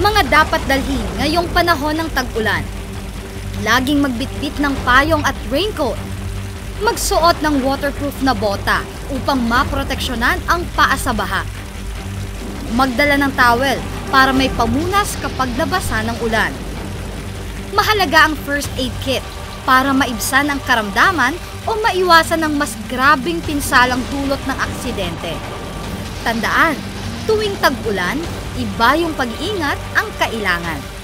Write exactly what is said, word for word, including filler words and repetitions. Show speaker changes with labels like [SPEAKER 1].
[SPEAKER 1] Mga dapat dalhin ngayong panahon ng tag-ulan. Laging magbitbit ng payong at raincoat. Magsuot ng waterproof na bota upang maproteksyonan ang paa sa baha. Magdala ng towel para may pamunas kapag nabasa ng ulan. Mahalaga ang first aid kit para maibsan ang karamdaman o maiwasan ang mas grabing pinsalang dulot ng aksidente. Tandaan, tuwing tag-ulan, iba yung pag-iingat ang kailangan.